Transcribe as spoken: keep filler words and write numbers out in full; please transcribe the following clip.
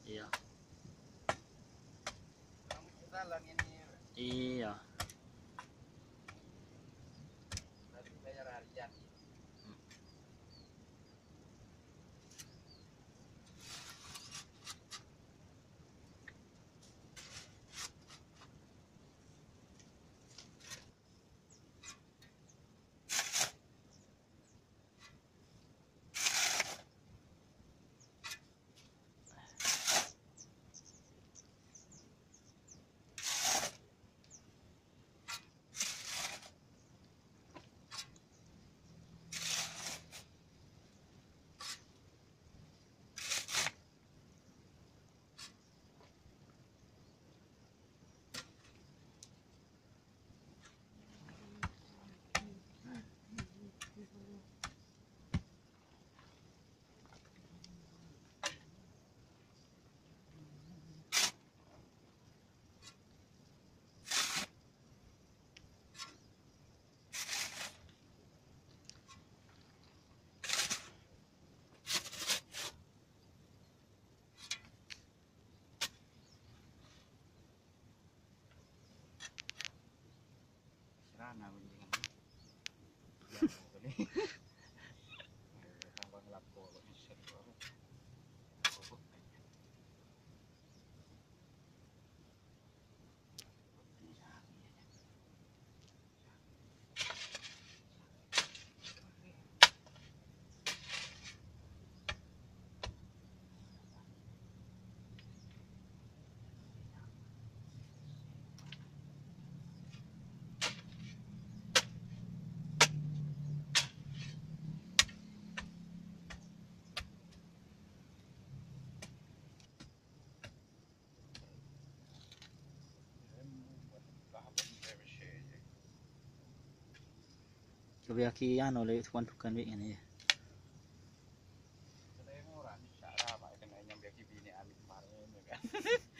Iya. Kamu kita lang ini. Iya. Dari bayar harian. Serana bunyi kan. Ya, boleh. Tambang lapo ini seru. Lebih aki anu le tukan-tukan be ini. Saya mau orang cara apa kena nyambi bini amit kemarin ya kan.